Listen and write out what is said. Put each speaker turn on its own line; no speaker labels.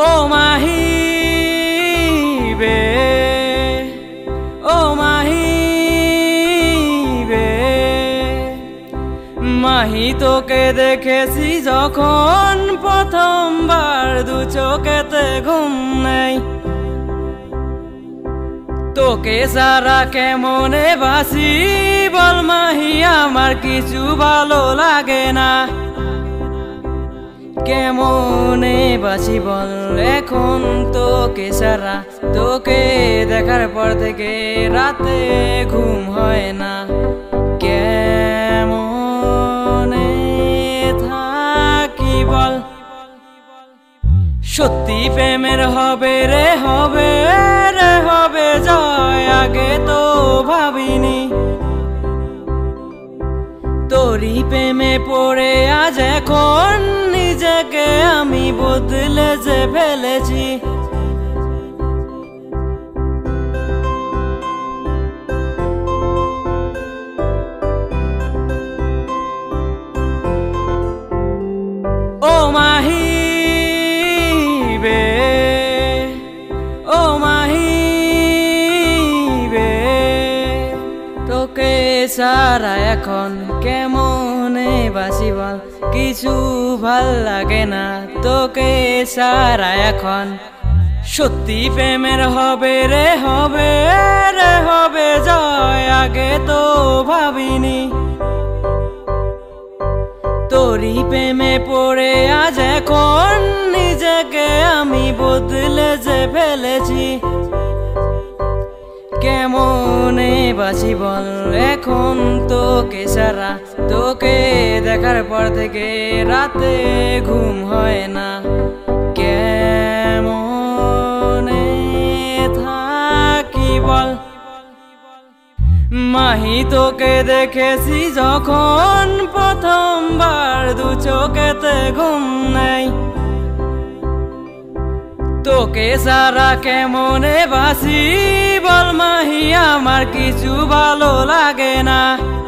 ও মাহি বে, ও মাহি বে, মাহি তোকে দেখেছি যখন প্রথমবার, দু চোখেতে ঘুম নেই। তোকে সারা কেমনে বাসি বল মাহি, আমার কিছু ভালো লাগে না। কেমনে বাসি বল এখন তোকে সারা, তোকে দেখার পর থেকে রাতে ঘুম হয় না। কেমনে থাকি বল, সত্যি প্রেমের হবে রে হবে রে হবে জয়, আগে তো ভাবিনি। তোরই প্রেমে পড়ে আজ এখন নিজেকে আমি বদলে যে ফেলেছি। ও মাহি বে, ও মাহি বে, তোকে সারা এখন কেমনে বাসি বল, কিছু ভাল লাগে না। তোকে সারা এখন সত্যি প্রেমের হবে রে হবে রে হবে জয়, আগে তো ভাবিনি। তোরই প্রেমে পড়ে আজ এখন নিজেকে আমি বদলে যে ফেলেছি। কেমনে বাসি বল এখন তোকে সারা, তোকে দেখার পর থেকে রাতে ঘুম হয় না। কেমনে থাকি বল মাহি, তোকে দেখেছি যখন প্রথমবার, দু চোখেতে ঘুম নেই। তোকে সারা কেমনে বাসি বল মাহি, আমার কিছু ভালো লাগে না।